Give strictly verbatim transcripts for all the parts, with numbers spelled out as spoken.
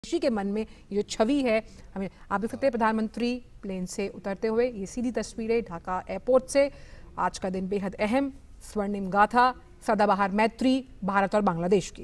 किसी के मन में ये जो छवि है, हमें आप देख सकते हैं प्रधानमंत्री प्लेन से उतरते हुए, ये सीधी तस्वीरें ढाका एयरपोर्ट से। आज का दिन बेहद अहम, स्वर्णिम गाथा, सदाबहार मैत्री भारत और बांग्लादेश की।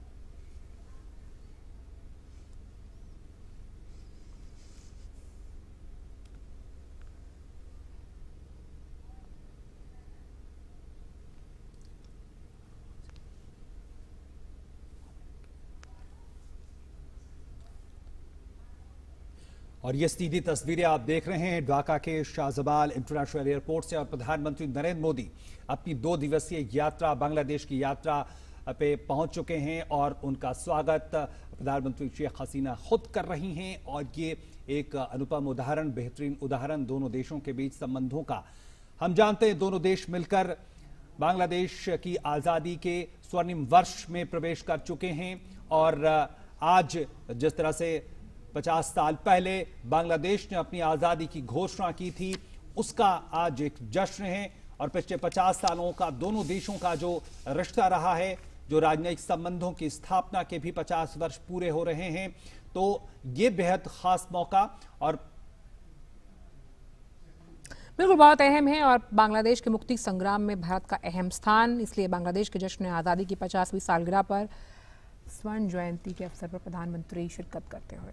और ये सीधी तस्वीरें आप देख रहे हैं ढाका के शाहजबाल इंटरनेशनल एयरपोर्ट से। और प्रधानमंत्री नरेंद्र मोदी अपनी दो दिवसीय यात्रा, बांग्लादेश की यात्रा पे पहुंच चुके हैं और उनका स्वागत प्रधानमंत्री शेख हसीना खुद कर रही हैं। और ये एक अनुपम उदाहरण, बेहतरीन उदाहरण दोनों देशों के बीच संबंधों का। हम जानते हैं दोनों देश मिलकर बांग्लादेश की आज़ादी के स्वर्णिम वर्ष में प्रवेश कर चुके हैं। और आज जिस तरह से पचास साल पहले बांग्लादेश ने अपनी आजादी की घोषणा की थी, उसका आज एक जश्न है। और पिछले पचास सालों का दोनों देशों का जो रिश्ता रहा है, जो राजनयिक संबंधों की स्थापना के भी पचास वर्ष पूरे हो रहे हैं, तो ये बेहद खास मौका और बिल्कुल बहुत अहम है। और बांग्लादेश के मुक्ति संग्राम में भारत का अहम स्थान, इसलिए बांग्लादेश के जश्न आज़ादी की पचासवीं सालगिरह पर स्वर्ण जयंती के अवसर पर प्रधानमंत्री शिरकत करते हुए।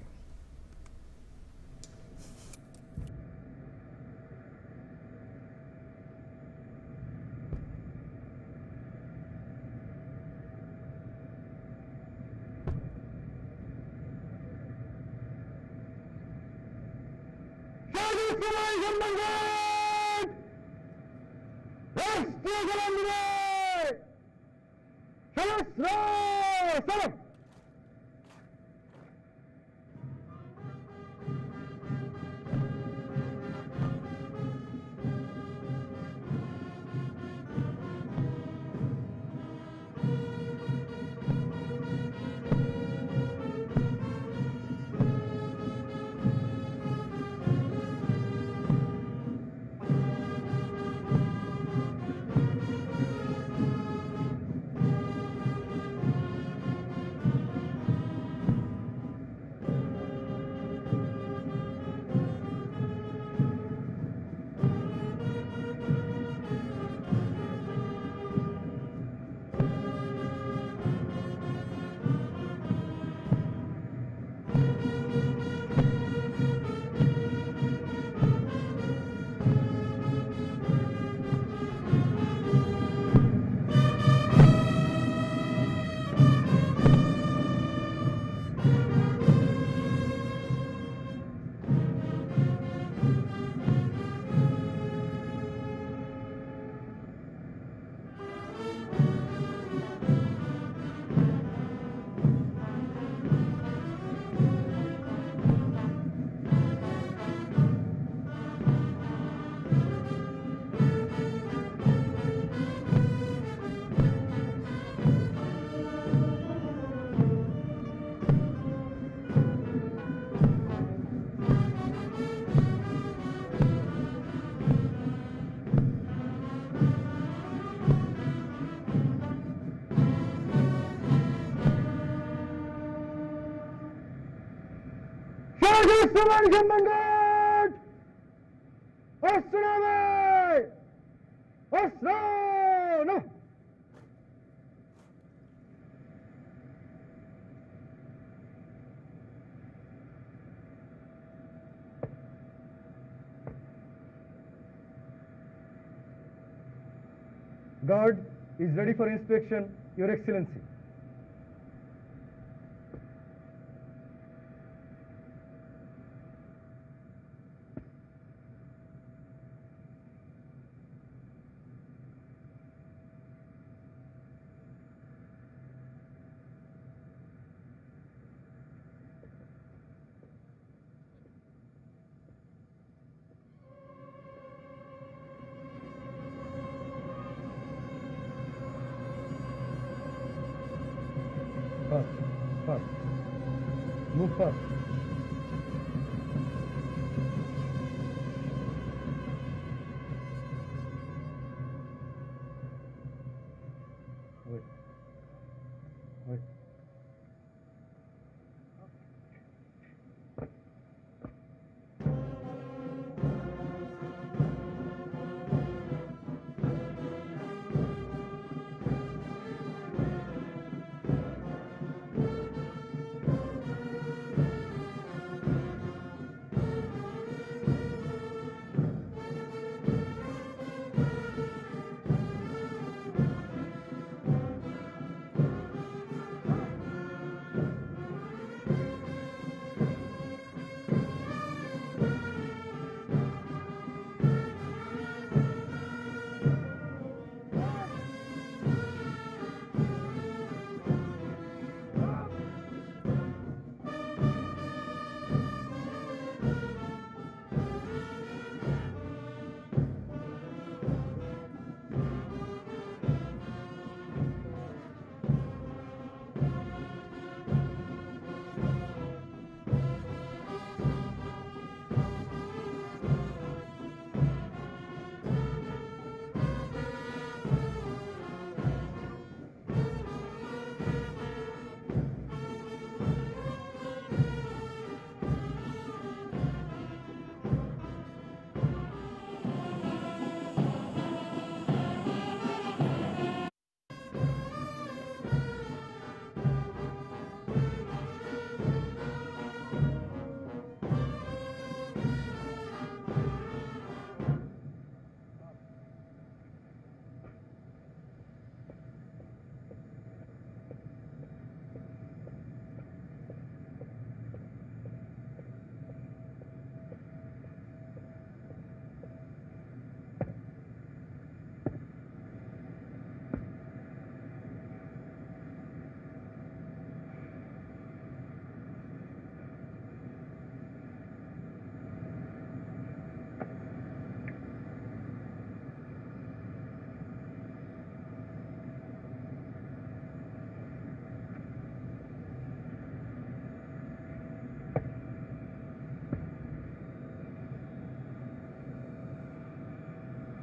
Guard is ready for inspection, Your Excellency. Fast, fast. Move fast. Wait. Wait.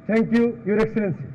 Thank you, Your Excellency.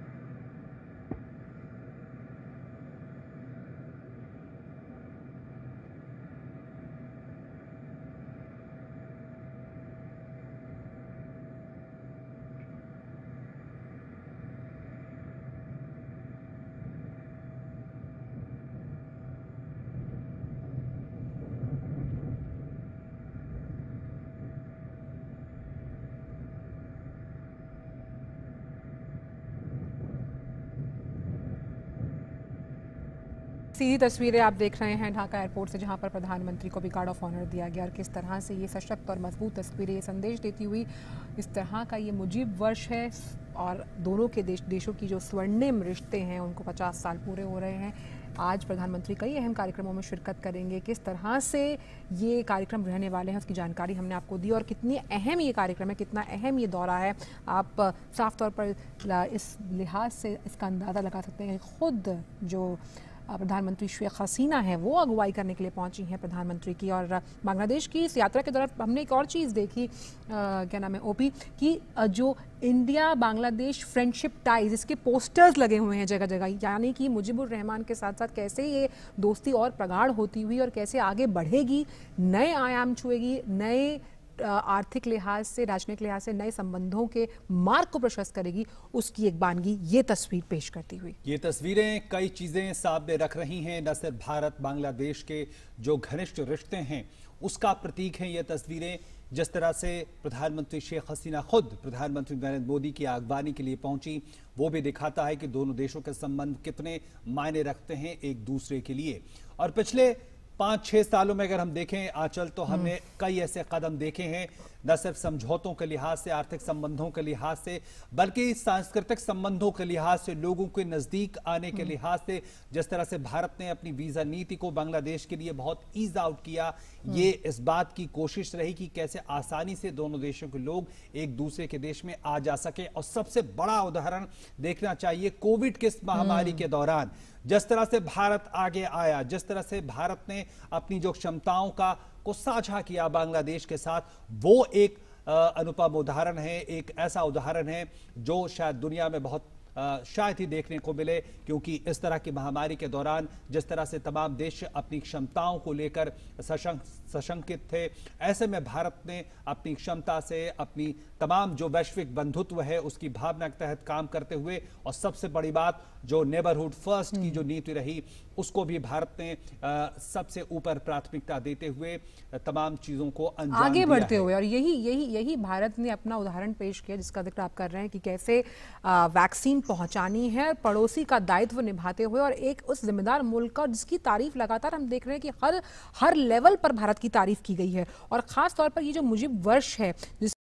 सीधी तस्वीरें आप देख रहे हैं ढाका एयरपोर्ट से, जहां पर प्रधानमंत्री को भी गार्ड ऑफ ऑनर दिया गया और किस तरह से ये सशक्त और मजबूत तस्वीरें ये संदेश देती हुई इस तरह का ये मुजीब वर्ष है और दोनों के देश देशों की जो स्वर्णिम रिश्ते हैं उनको पचास साल पूरे हो रहे हैं। आज प्रधानमंत्री कई अहम कार्यक्रमों में शिरकत करेंगे। किस तरह से ये कार्यक्रम रहने वाले हैं उसकी जानकारी हमने आपको दी और कितनी अहम ये कार्यक्रम है, कितना अहम ये दौरा है, आप साफ तौर पर इस लिहाज से इसका अंदाज़ा लगा सकते हैं कि खुद जो प्रधानमंत्री शेख हसीना है वो अगुवाई करने के लिए पहुंची हैं प्रधानमंत्री की। और बांग्लादेश की इस यात्रा के दौरान हमने एक और चीज़ देखी, आ, क्या नाम है ओपी, कि जो इंडिया बांग्लादेश फ्रेंडशिप टाइज इसके पोस्टर्स लगे हुए हैं जगह जगह, यानी कि मुजीबुर रहमान के साथ साथ कैसे ये दोस्ती और प्रगाढ़ होती हुई और कैसे आगे बढ़ेगी, नए आयाम छुएगी, नए आर्थिक लिहाज से, राजनीतिक लिहाज से नए संबंधों के मार्ग को प्रशस्त करेगी, उसकी एक बानगी ये तस्वीर पेश करती हुई। ये तस्वीरें कई चीजें सामने रख रही हैं, न सिर्फ भारत बांग्लादेश के जो घनिष्ठ रिश्ते हैं उसका प्रतीक है ये तस्वीरें। जिस तरह से प्रधानमंत्री शेख हसीना खुद प्रधानमंत्री नरेंद्र मोदी की आगवानी के लिए पहुंची, वो भी दिखाता है कि दोनों देशों के संबंध कितने मायने रखते हैं एक दूसरे के लिए। और पिछले पांच छह सालों में अगर हम देखें आंचल, तो हमने कई ऐसे कदम देखे हैं, न सिर्फ समझौतों के लिहाज से, आर्थिक संबंधों के लिहाज से, बल्कि सांस्कृतिक संबंधों के लिहाज से, लोगों के नजदीक आने के लिहाज से। जिस तरह से भारत ने अपनी वीजा नीति को बांग्लादेश के लिए बहुत ईज आउट किया, ये इस बात की कोशिश रही कि कैसे आसानी से दोनों देशों के लोग एक दूसरे के देश में आ जा सके। और सबसे बड़ा उदाहरण देखना चाहिए कोविड के इस महामारी के दौरान जिस तरह से भारत आगे आया, जिस तरह से भारत ने अपनी जो क्षमताओं का को साझा किया बांग्लादेश के साथ, वो एक अनुपम उदाहरण है, एक ऐसा उदाहरण है जो शायद दुनिया में बहुत आ, शायद ही देखने को मिले। क्योंकि इस तरह की महामारी के दौरान जिस तरह से तमाम देश अपनी क्षमताओं को लेकर सशंक सशंकित थे, ऐसे में भारत ने अपनी क्षमता से, अपनी तमाम जो वैश्विक बंधुत्व है उसकी भावना के तहत काम करते हुए, और सबसे बड़ी बात जो नेबरहुड फर्स्ट की जो नीति रही उसको भी भारत ने आ, सबसे ऊपर प्राथमिकता देते हुए तमाम चीजों को अंजाम आगे दिया बढ़ते है। हुए। और यही यही यही भारत ने अपना उदाहरण पेश किया जिसका जिक्र आप कर रहे हैं कि कैसे वैक्सीन पहुंचानी है, पड़ोसी का दायित्व निभाते हुए, और एक उस जिम्मेदार मुल्क का जिसकी तारीफ लगातार हम देख रहे हैं कि हर हर लेवल पर भारत की तारीफ की गई है। और खास तौर पर ये जो मुजीब वर्ष है जिस